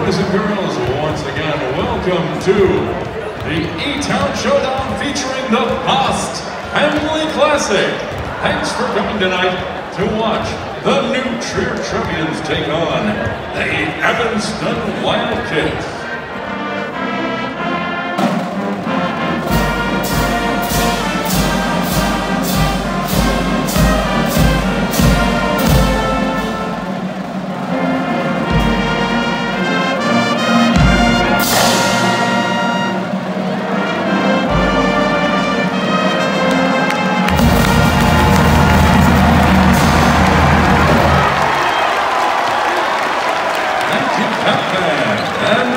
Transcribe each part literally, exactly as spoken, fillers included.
boys and girls, once again, welcome to the ETown Showdown featuring the ETHS Classic. Thanks for coming tonight to watch the new Trier Trevians take on the E T H S Wildkits. And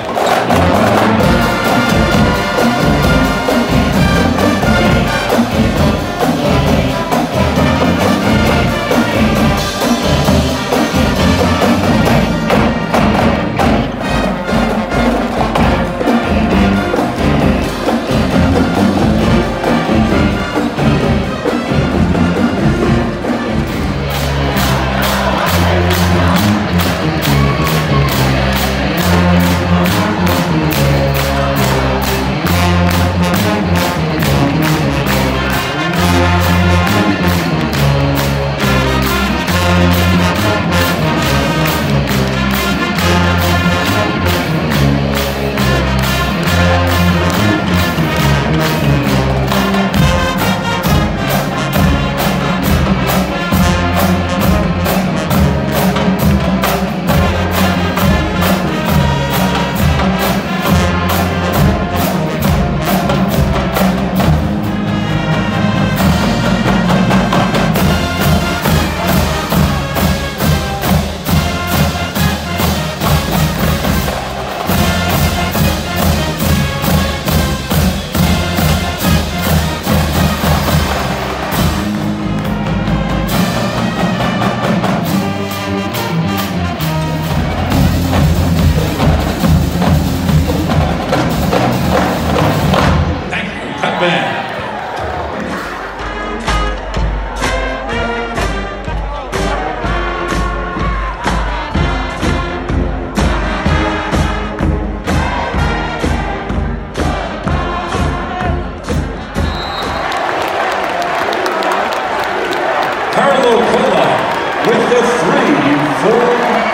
with the three for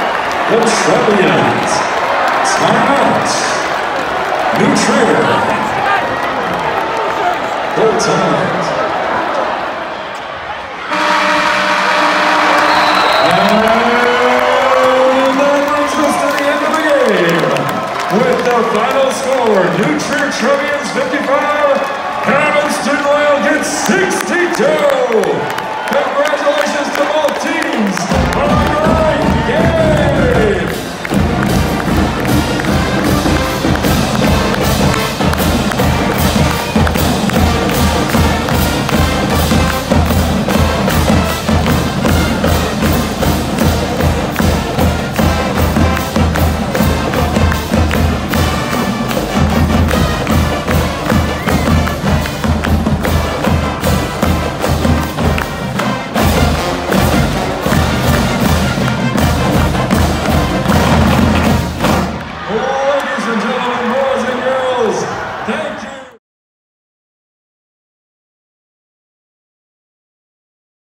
the Trevians. Time out. New Trier. Full time.